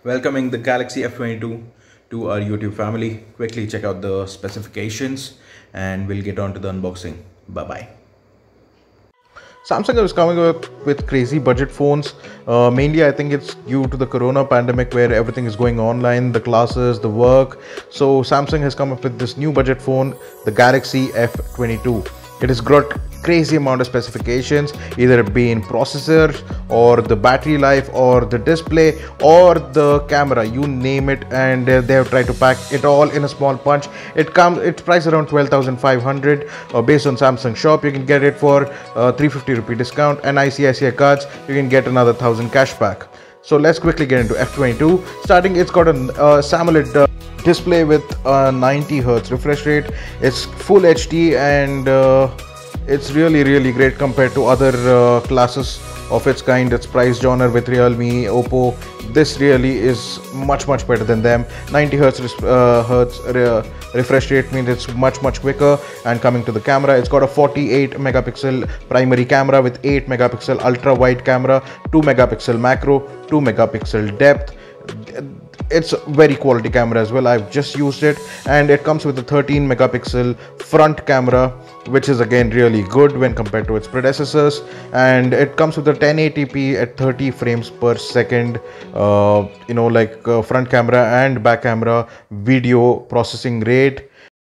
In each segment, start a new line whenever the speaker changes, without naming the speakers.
Welcoming the Galaxy F22 to our YouTube family. Quickly check out the specifications and we'll get on to the unboxing. Bye bye. Samsung is coming up with crazy budget phones. Mainly, I think it's due to the corona pandemic where everything is going online, the classes, the work. So Samsung has come up with this new budget phone, the Galaxy F22. It has got crazy amount of specifications, either it be in processors or the battery life or the display or the camera, you name it, and they have tried to pack it all in a small punch. It's priced around 12,500 based on Samsung shop. You can get it for 350 rupee discount, and ICICI cards you can get another 1000 cashback. So let's quickly get into F22. Starting, it's got a AMOLED display with 90 Hz refresh rate. It's full HD, and it's really great compared to other classes of its kind. It's price genre with Realme, Oppo. This really is much better than them. 90 Hz refresh rate means it's much quicker. And coming to the camera, it's got a 48 megapixel primary camera with 8 megapixel ultra wide camera, 2 megapixel macro, 2 megapixel depth. It's a very quality camera as well. I've just used it, and it comes with a 13 megapixel front camera, which is again really good when compared to its predecessors. And it comes with a 1080p at 30 frames per second, front camera and back camera video processing rate.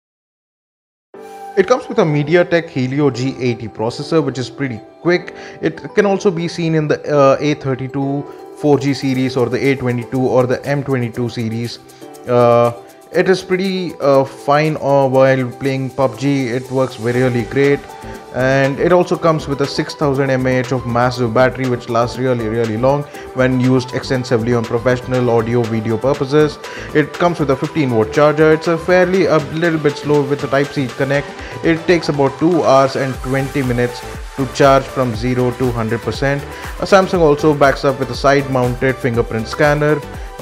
It comes with a MediaTek Helio G80 processor, which is pretty quick. It can also be seen in the A32 4G series or the A22 or the M22 series. It is pretty fine while playing PUBG. It works really great, and it also comes with a 6000 mAh of massive battery, which lasts really long when used extensively on professional audio video purposes. It comes with a 15-watt charger. It's a little bit slow with the Type-C connect. It takes about 2 hours and 20 minutes to charge from 0 to 100%. Samsung also backs up with a side-mounted fingerprint scanner,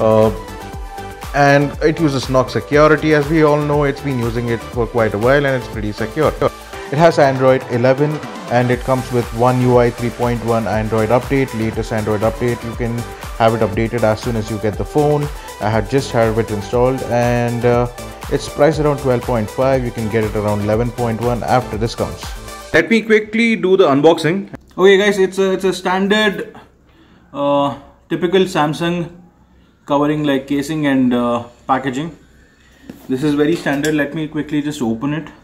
and it uses Knox security. As we all know, it's been using it for quite a while and it's pretty secure. It has Android 11, and it comes with One UI 3.1 Android update, latest Android update. You can have it updated as soon as you get the phone. I had just had it installed, and it's priced around 12.5. You can get it around 11.1 after discounts. Let me quickly do the unboxing. Okay guys, it's a standard typical Samsung, covering like casing and packaging. This is very standard. Let me quickly just open it.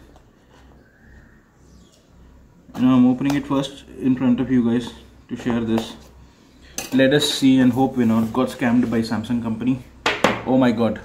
I'm opening it first in front of you guys to share this. Let us see and hope we not got scammed by Samsung company. Oh my god.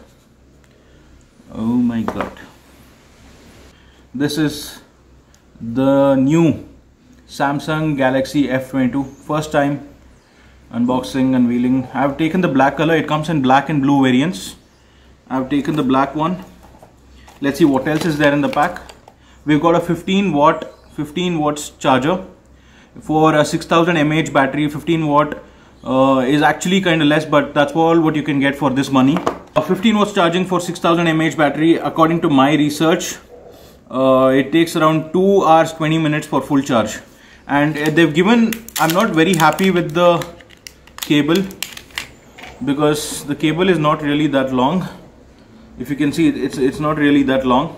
This is the new Samsung Galaxy F22. First time unboxing, unveiling. I've taken the black color. It comes in black and blue variants. I've taken the black one. Let's see what else is there in the pack. We've got a 15 watts charger for a 6000 mAh battery. 15 watt is actually kind of less, but that's all what you can get for this money. A 15 watts charging for 6000 mAh battery, according to my research, it takes around 2 hours 20 minutes for full charge. And they've given, I'm not very happy with the cable, because the cable is not really that long. If you can see, it's not really that long.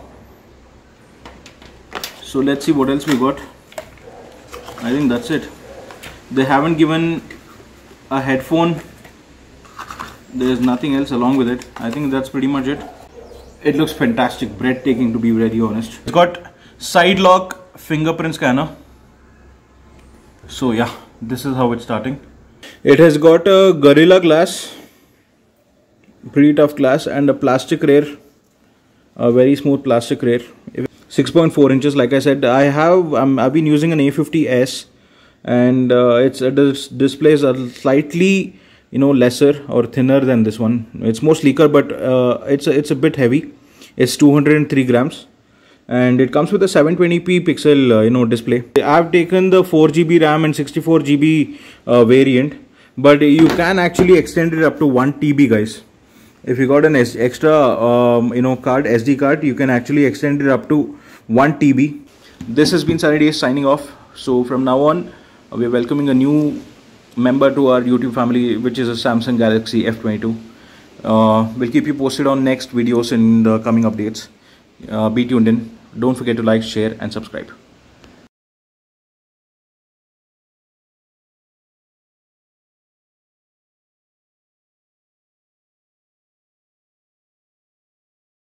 So let's see what else we got. I think that's it. They haven't given a headphone. There's nothing else along with it. I think that's pretty much it. It looks fantastic, breathtaking to be very honest. It's got side lock fingerprint scanner. So yeah, this is how it's starting. It has got a Gorilla Glass, pretty tough glass, and a plastic rear, a very smooth plastic rear. 6.4 inches, like I said. I've been using an A50s, and its displays are slightly lesser or thinner than this one. It's more sleeker, but it's a bit heavy. It's 203 grams. And it comes with a 720p pixel display. I've taken the 4GB RAM and 64GB variant, but you can actually extend it up to 1 TB, guys. If you got an extra SD card, you can actually extend it up to 1 TB. This has been Sunny Days signing off. So from now on, we're welcoming a new member to our YouTube family, which is a Samsung Galaxy F22.
We'll keep you posted on next videos in the coming updates. Be tuned in. Don't forget to like, share and subscribe.